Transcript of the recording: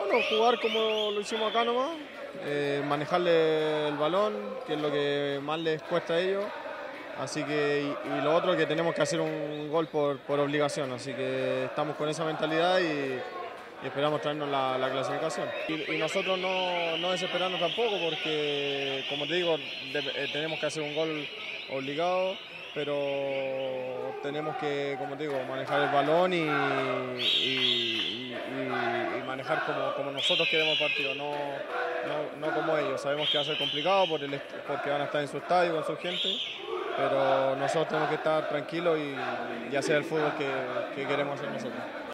No, jugar como lo hicimos acá nomás, manejarle el balón, que es lo que más les cuesta a ellos. Así que, y lo otro que tenemos que hacer un gol por obligación, así que estamos con esa mentalidad y esperamos traernos la clasificación. Y nosotros no desesperarnos tampoco porque, como te digo, tenemos que hacer un gol obligado, pero tenemos que, como te digo, manejar el balón y manejar como nosotros queremos el partido, no como ellos. Sabemos que va a ser complicado porque van a estar en su estadio con su gente, pero nosotros tenemos que estar tranquilos y hacer el fútbol que queremos hacer nosotros.